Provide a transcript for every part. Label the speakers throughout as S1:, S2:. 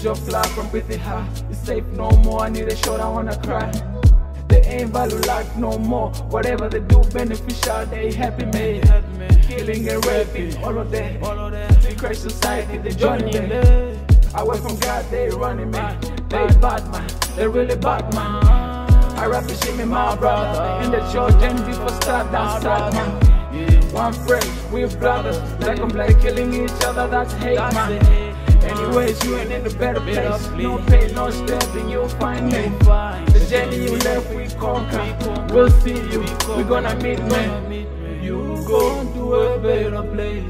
S1: Image of life from pretty high. It's safe no more, I need a shot, I wanna cry. They ain't value life no more. Whatever they do beneficial, they happy man. Killing and raping, all of that. They crash society, they joining me. Away from God, they running me. They bad man, they really bad man. I rap and Shiimi, my brother. In the church and before start, that's sad man. One friend, we're brothers. Black on black killing each other, that's hate man. Anyways, you ain't in a better place. No pain, no stress, then you'll find me. The journey you left, we conquer. We'll see you, we gonna meet, man. You go to a better place.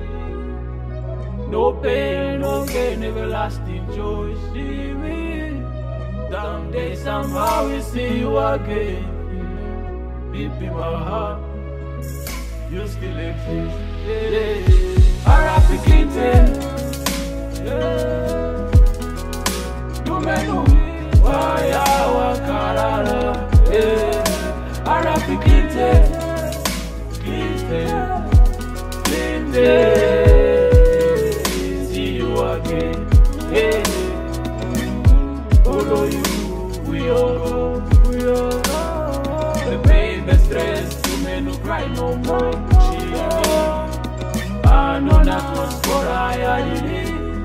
S1: No pain, no gain, everlasting joy. See me. Someday, somehow, we see you again. Deep in my heart, you still exist. Yeah. R.I.P. Clinton. Numenu waya wakarara. R.I.P. Clinton. See you again. Follow you, we all go. The pain, the stress, Numenu cry no more. Shiimi, I know not what's for I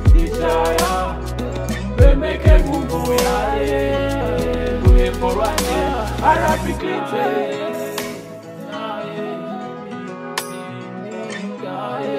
S1: we make a move we for right here. R.I.P. Clinton.